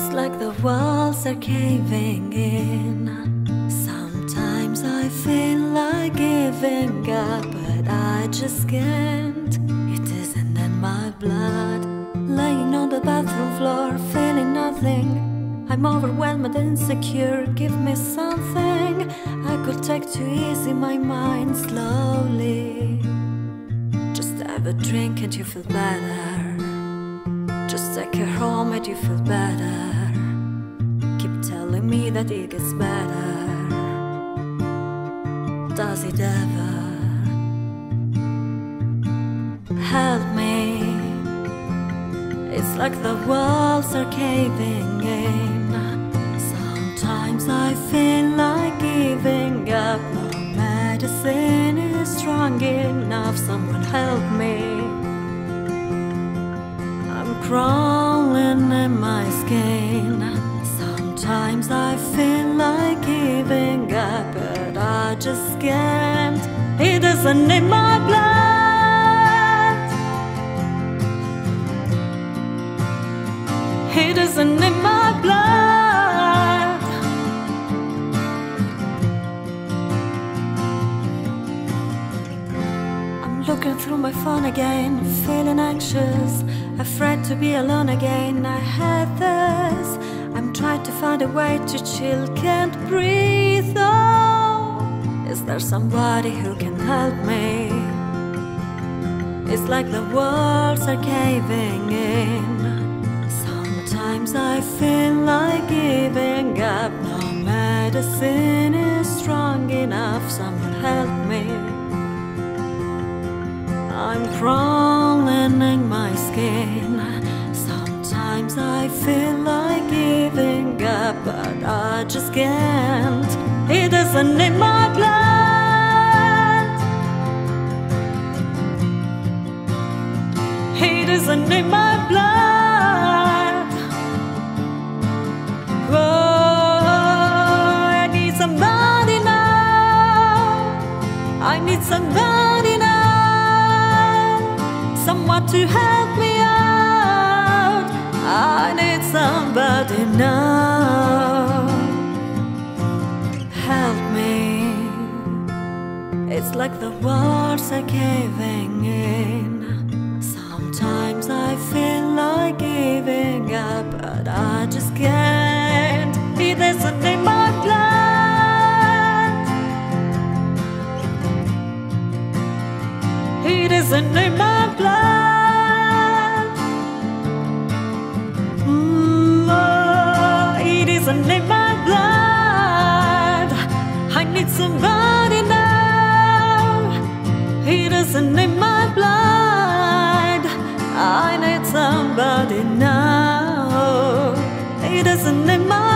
It's like the walls are caving in. Sometimes I feel like giving up, but I just can't. It isn't in my blood. Laying on the bathroom floor, feeling nothing. I'm overwhelmed and insecure. Give me something I could take to ease my mind slowly. Just have a drink and you feel better. Just take her home and you feel better. Keep telling me that it gets better. Does it ever? Help me. It's like the walls are caving in. Sometimes I feel like giving up. No medicine is strong enough. Someone help me. I'm crawling in my skin. Sometimes I feel like giving up, but I just can't. It isn't in my blood. It isn't in my blood. I'm looking through my phone again, feeling anxious, afraid to be alone again. I had this. I'm trying to find a way to chill, can't breathe. Oh, is there somebody who can help me? It's like the walls are caving in. Sometimes I feel like giving up. No medicine is strong enough. Someone help me. I'm crawling in my skin. Sometimes I feel like giving up, but I just can't. It isn't in my blood. It isn't in my blood. Oh, I need somebody now. I need somebody now. Someone to help me out. I need somebody now. Help me. It's like the walls are caving in. Sometimes I feel like giving up, but I just can't. It isn't in my blood. It isn't in my blood. Oh, it isn't in my blood. I need somebody now. It isn't in my blood. I need somebody now. It isn't in my